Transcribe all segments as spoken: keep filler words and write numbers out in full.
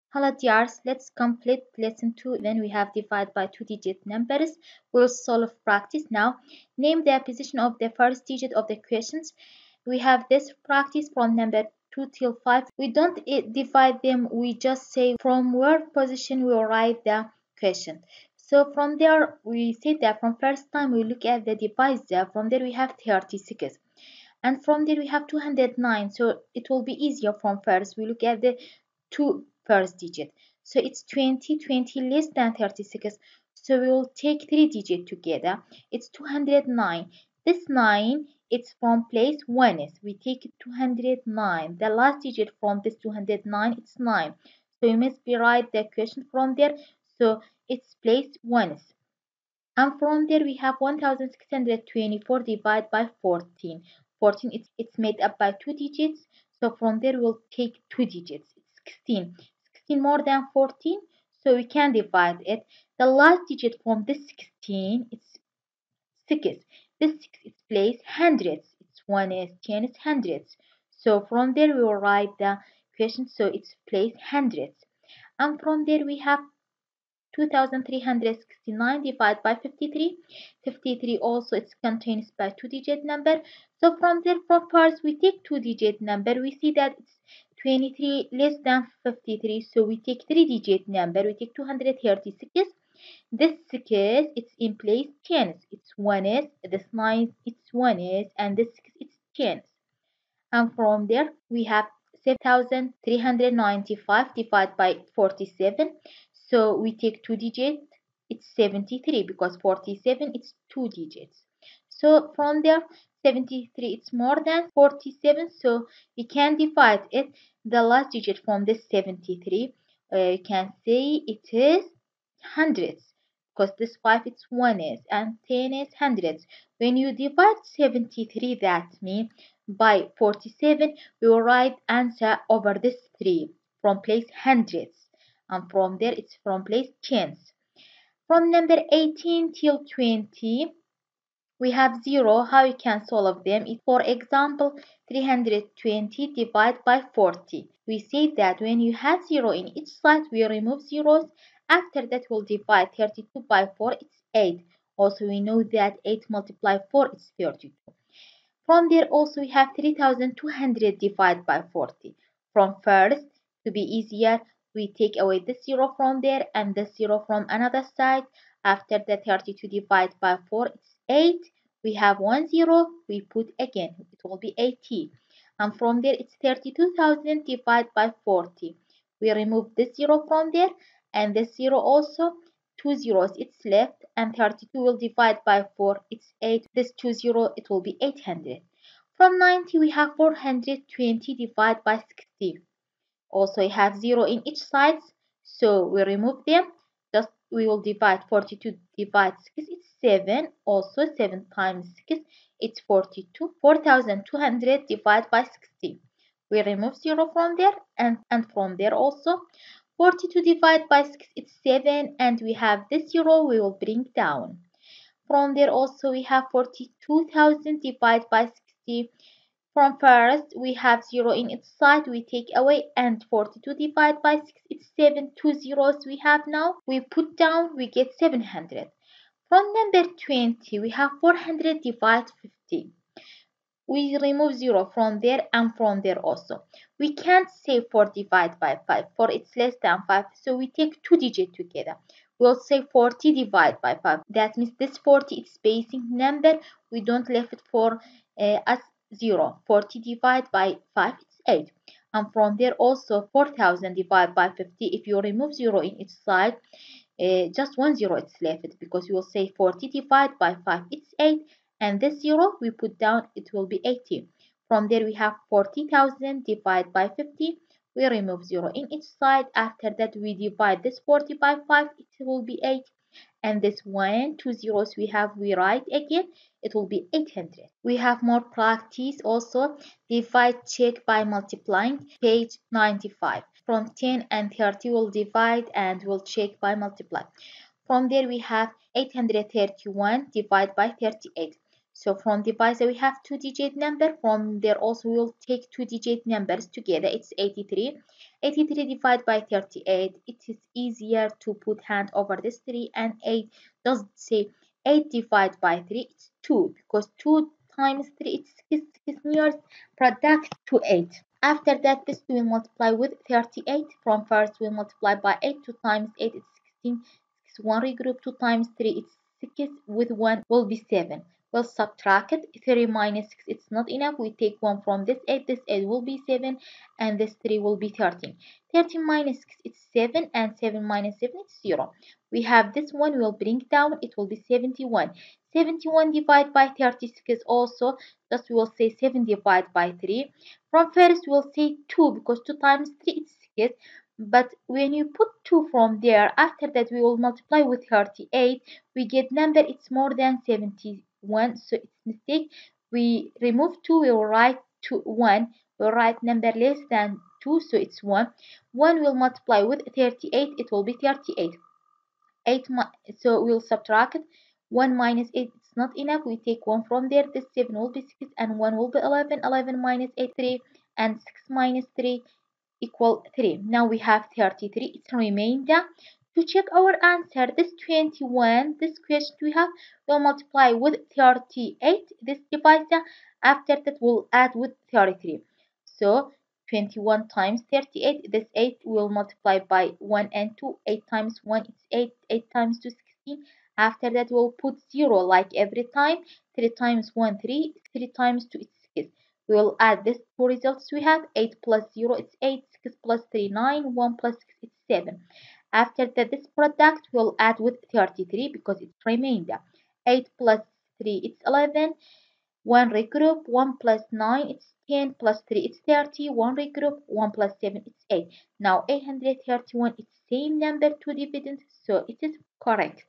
Hello dears, let's complete lesson two. Then we have divide by two digit numbers. We'll solve practice now. Name the position of the first digit of the questions. We have this practice from number two till five. We don't eh, divide them, we just say from where position we will write the question. So from there, we say that from first time we look at the divisor. From there we have thirty-six. And from there we have two hundred nine, so it will be easier. From first we look at the two first digit, so it's twenty, twenty less than thirty-six, so we will take three digit together. It's two hundred nine. This nine, it's from place ones, we take two hundred nine. The last digit from this two hundred nine, it's nine, so you must be write the question from there, so it's place ones. And from there we have one thousand six hundred twenty-four divided by fourteen. fourteen, it's, it's made up by two digits. So from there we'll take two digits. It's sixteen. sixteen more than fourteen. So we can divide it. The last digit from this sixteen, it's six. This six is place hundreds. It's one is ten is hundreds. So from there we will write the question. So it's place hundreds. And from there we have two thousand three hundred sixty-nine divided by fifty-three. fifty-three also it contains by two digit number. So from there, from first we take two digit number. We see that it's twenty-three less than fifty-three. So we take three digit number. We take two hundred thirty-six. This six, it's in place tens. It's ones. This nine, it's ones. And this six, it's tens. And from there we have seven thousand three hundred ninety-five divided by forty-seven. So we take two digits, it's seventy-three, because forty-seven it's two digits. So from there seventy-three it's more than forty-seven, so we can divide it. The last digit from this seventy-three, uh, you can say it is hundreds, because this five it's ones and ten is hundreds. When you divide seventy-three, that means by forty-seven, we will write answer over this three from place hundreds, and from there it's from place tens. From number eighteen till twenty, we have zero. How you can solve them? For example, three hundred twenty divided by forty. We say that when you have zero in each side, we remove zeros. After that, we'll divide thirty-two by four. It's eight. Also, we know that eight multiplied four is thirty-two. From there also we have three thousand two hundred divided by forty. From first, to be easier, we take away this zero from there and this zero from another side. After the thirty-two divided by four, it's eight. We have one zero, we put again, it will be eighty. And from there it's thirty-two thousand divided by forty. We remove this zero from there and this zero also. Two zeros it's left, and thirty-two will divide by four, it's eight. This two zero, it will be eight hundred. From ninety we have four hundred twenty divided by sixty. Also we have zero in each side, so we remove them. Just we will divide forty-two divide six, it's seven. Also seven times six, it's forty-two. four thousand two hundred divided by sixty. We remove zero from there, and, and from there also. forty-two divided by six, it's seven, and we have this zero we will bring down. From there also we have forty-two thousand divided by sixty. From first we have zero in its side, we take away, and forty-two divided by six, it's seven. Two zeros we have now, we put down, we get seven hundred. From number twenty we have four hundred divided fifty. We remove zero from there and from there also. We can't say four divided by five, for it's less than five, so we take two digits together. We'll say forty divided by five. That means this forty is basic number. We don't leave it for uh, as zero. forty divided by five, it's eight. And from there also four thousand divided by fifty. If you remove zero in each side, uh, just one zero it's left, because you will say forty divided by five, it's eight, and this zero we put down, it will be eighty. From there we have forty thousand divided by fifty. We remove zero in each side. After that we divide this forty by five, it will be eight, and this one, two zeros we have, we write again, it will be eight hundred. We have more practice also. Divide check by multiplying, page ninety-five. From ten and thirty we'll divide and we'll check by multiply. From there we have eight hundred thirty-one divided by thirty-eight. So from divisor we have two digit number. From there also we'll take two digit numbers together. It's eighty-three. eighty-three divided by thirty-eight. It is easier to put hand over this three, and eight doesn't say eight divided by three. It's two because two times three it's six, six nearest product to eight. After that, this we will multiply with thirty-eight. From first, we multiply by eight. two times eight is sixteen. six, one regroup. two times three is six. With one will be seven. We'll subtract it. three minus six, it's not enough. We take one from this eight. This eight will be seven. And this three will be thirteen. thirteen minus six, it's seven. And seven minus seven, it's zero. We have this one. We'll bring down. It will be seventy-one. seventy-one divided by thirty-six also. Thus, we will say seven divided by three. From first, we'll say two because two times three is six. But when you put two from there, after that we will multiply with thirty-eight. We get number, it's more than seventy-one. So it's mistake. We remove two, we will write two, one. We'll write number less than two, so it's one. one will multiply with thirty-eight, it will be thirty-eight. eight, so we'll subtract it. one minus eight, it's not enough. We take one from there. This seven will be six and one will be eleven. eleven minus eight, three. And six minus three equal three. Now we have thirty-three. It's remainder. To check our answer, this twenty-one, this question we have, will multiply with thirty-eight. This divisor. After that, we'll add with thirty-three. So twenty-one times thirty-eight, this eight will multiply by one and two. eight times one is eight. eight times two, sixteen. After that, we'll put zero like every time. three times one, three. three times two is six. We will add these two results we have. eight plus zero is eight. six plus three, nine. one plus six is seven. After that, this product we'll add with thirty-three because it's remainder. eight plus three is eleven. one regroup. one plus nine is ten. Plus three is thirty. one regroup. one plus seven is eight. Now eight hundred thirty-one is same number to dividends, so it is correct.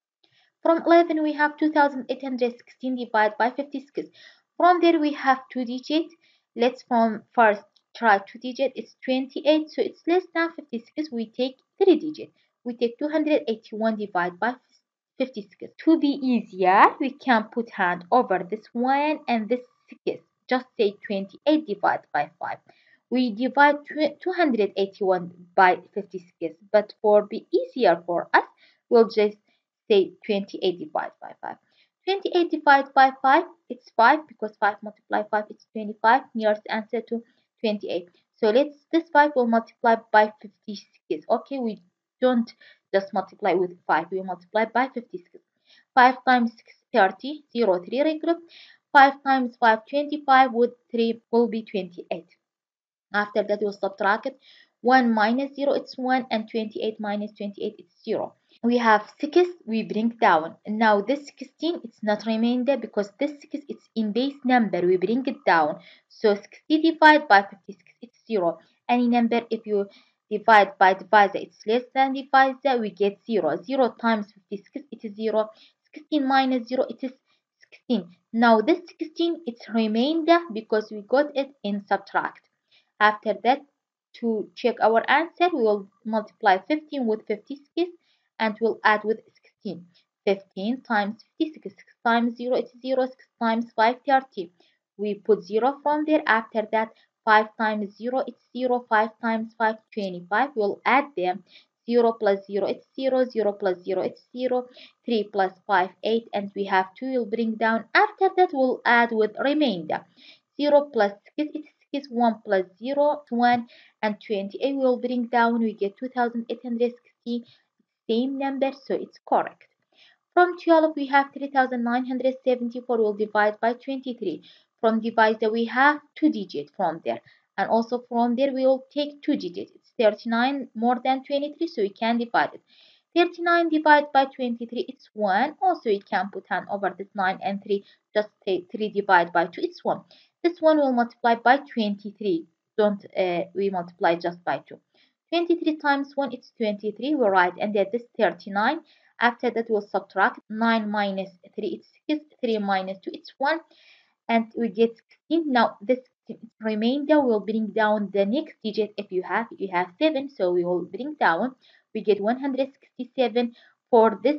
From eleven we have two thousand eight hundred sixteen divided by fifty-six. From there we have two digits. Let's from first try two digits. It's twenty-eight, so it's less than fifty-six. We take three digits. We take two hundred eighty-one divided by fifty-six. To be easier, we can put hand over this one and this six. Just say twenty-eight divided by five. We divide two hundred eighty-one by fifty-six, but for be easier for us, we'll just say twenty-eight divided by five. twenty-eight divided by five, it's five because five multiply five is twenty-five. Nearest answer to twenty-eight. So let's, this five will multiply by fifty-six. Okay, we don't just multiply with five, we multiply by fifty-six. five times six, thirty. zero, three regroup. five times five, twenty-five. With three will be twenty-eight. After that, we'll subtract it. one minus zero, it's one. And twenty-eight minus twenty-eight, it's zero. We have six, we bring down. Now this sixteen, it's not remainder because this six is in base number, we bring it down. So sixty divided by fifty-six, it's zero. Any number, if you divide by divisor, it's less than divisor, we get zero. zero times fifty-six, it is zero. sixteen minus zero, it is sixteen. Now this sixteen, it's remainder because we got it in subtract. After that, to check our answer, we will multiply fifteen with fifty-six and we'll add with sixteen. fifteen times fifty-six, six times zero, it's zero. six times five, thirty. We put zero from there. After that, five times zero, it's zero. five times five, twenty-five. We'll add them. zero plus zero, it's zero. zero plus zero, it's zero. three plus five, eight. And we have two, we'll bring down. After that, we'll add with remainder. zero plus six, it's six. one plus zero, one. And twenty-eight, we'll bring down. We get two thousand eight hundred sixty. Same number, so it's correct. From twelve, we have three thousand nine hundred seventy-four. We'll divide by twenty-three. From divisor, we have two digits from there. And also from there, we will take two digits. It's thirty-nine more than twenty-three, so we can divide it. thirty-nine divided by twenty-three, it's one. Also, we can put hand over this nine and three. Just take three divided by two, it's one. This one will multiply by twenty-three. Don't uh, we multiply just by two. twenty-three times one, it's twenty-three. We write, and that is thirty-nine. After that, we'll subtract. nine minus three, it's six. three minus two, it's one. And we get sixteen. Now, this remainder will bring down the next digit if you have. If you have seven, so we will bring down. We get one hundred sixty-seven. For this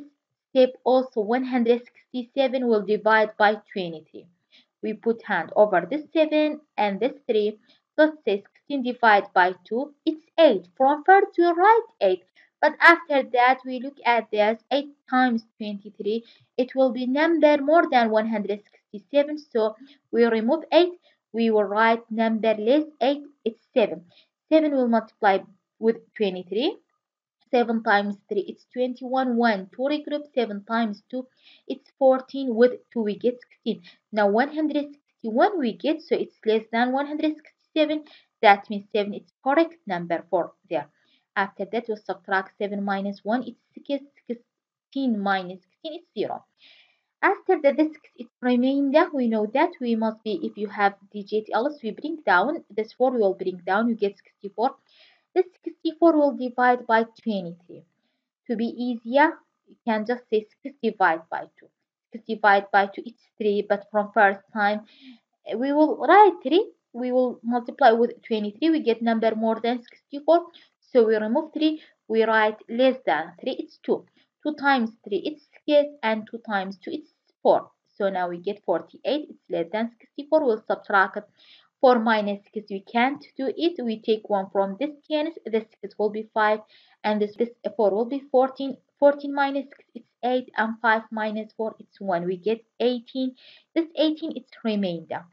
step also one hundred sixty-seven will divide by twenty-three. We put hand over this seven and this three. Let's say sixteen divided by two, it's eight. From first we write eight. But after that we look at this eight times twenty-three. It will be number more than one hundred sixty-seven. So we remove eight. We will write number less eight. It's seven. seven will multiply with twenty-three. seven times three, it's twenty-one. one, two regroup, seven times two, it's fourteen. With two, we get sixteen. Now one hundred sixty-one we get, so it's less than one hundred sixty-seven. That means seven is correct number for there. After that, we'll subtract seven minus one, it's six. sixteen minus sixteen is zero. After the this is remainder, we know that we must be, if you have digit else, we bring down. This four we will bring down, you get sixty-four. This sixty-four will divide by twenty-three. To be easier, you can just say six divided by two. six divided by two, it's three, but from first time, we will write three. We will multiply with twenty-three. We get number more than sixty-four. So we remove three. We write less than three. It's two. two times three, it's six. And two times two, it's four. So now we get forty-eight. It's less than sixty-four. We'll subtract four minus six. We can't do it. We take one from this tens. This six will be five. And this, this four will be fourteen. fourteen minus six, it's eight. And five minus four, it's one. We get eighteen. This eighteen, it's remainder.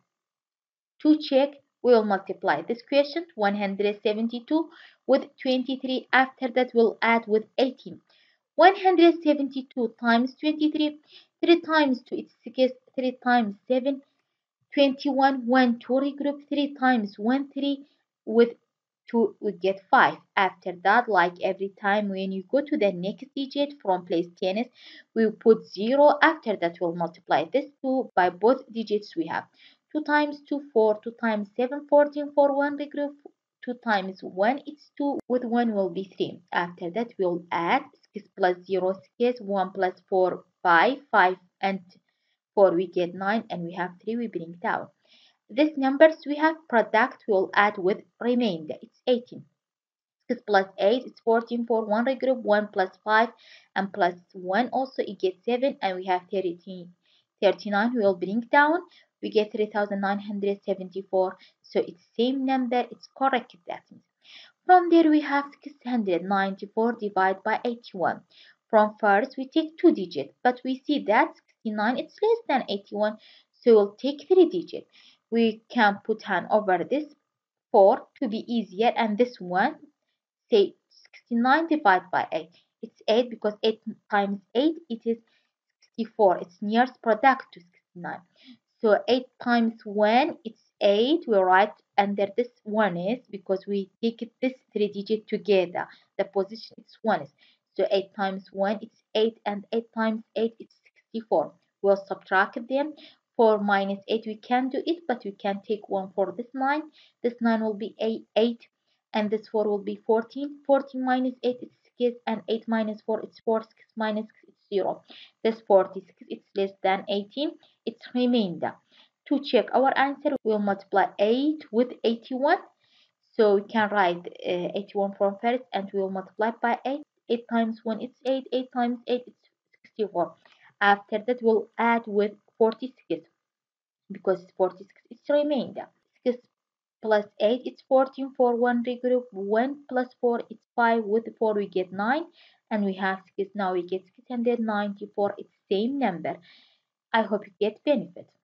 To check, we will multiply this question one hundred seventy-two with twenty-three. After that, we'll add with eighteen. one hundred seventy-two times twenty-three. three times two, it's six. three times seven, twenty-one. one, two regroup. three times one, three. With two, we get five. After that, like every time when you go to the next digit from place tens, we put zero. After that, we'll multiply this two by both digits we have. two times two, four. two times seven, fourteen. four, one regroup. two times one, it's two. With one will be three. After that, we'll add six plus zero, six. one plus four, five. five and four, we get nine. And we have three, we bring down. These numbers we have product will add with remainder. It's eighteen. six plus eight is fourteen. four, one regroup. one plus five and plus one also, it gets seven. And we have thirteen, thirty-nine. We will bring down. We get three thousand nine hundred seventy-four. So it's same number. It's correct. That means. From there we have six hundred ninety-four divided by eighty-one. From first we take two digits, but we see that sixty-nine is less than eighty-one, so we'll take three digits. We can put hand over this four to be easier, and this one, say sixty-nine divided by eight. It's eight because eight times eight, it is sixty-four. It's nearest product to sixty-nine. So eight times one, it's eight. We write under this one is because we take it, this three digit together. The position is one is. So eight times one, it's eight. And eight times eight, it's sixty-four. We'll subtract them. four minus eight, we can do it, but we can take one for this nine. This nine will be eight. eight and this four will be fourteen. fourteen minus eight is six. And eight minus four is four. six minus six is zero. This forty-six, it's less than eighteen. It's remainder. To check our answer, we'll multiply eight with eighty-one. So we can write uh, eighty-one from first, and we will multiply by eight. eight times one is eight. eight times eight is sixty-four. After that, we'll add with forty-six because forty-six is remainder. six plus eight is fourteen. four, one regroup. one plus four is five. With four, we get nine. And we have six. Now we get six hundred ninety-four. It's same number. I hope you get benefit.